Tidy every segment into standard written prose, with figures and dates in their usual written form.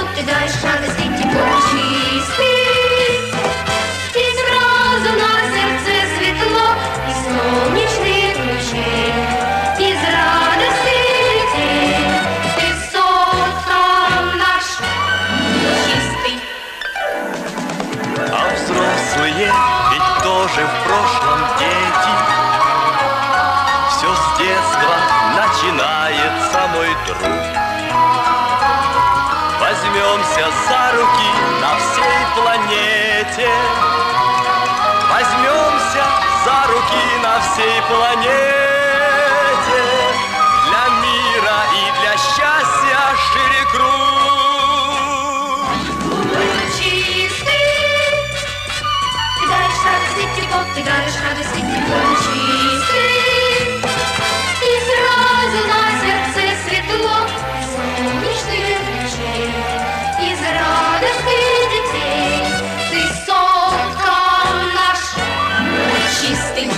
тепло, ты даешь радость и тепло чистый. И сразу на сердце светло, и солнечных лучей, из радости детей. Ты сокол наш чистый. А взрослые ведь тоже в прошлом дети. Все с детства начинается, мой друг. Возьмемся за руки на всей планете. Возьмемся за руки на всей планете. Для мира и для счастья шире круг. Чистый, ты даешь радость и тепло, ты даешь радость и тепло чистый. И сразу на сердце светло, солнечных лучей, из радости детей. Ты сокол наш чистый.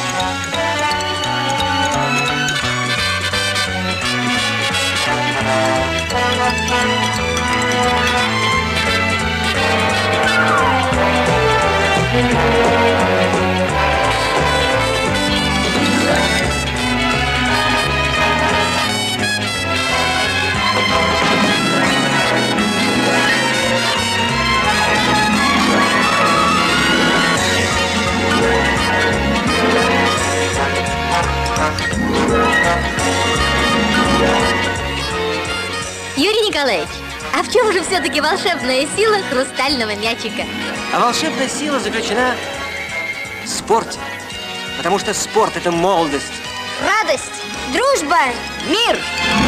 Юрий Николаевич, а в чем же все-таки волшебная сила хрустального мячика? А волшебная сила заключена в спорте. Потому что спорт – это молодость, Радость, дружба, мир.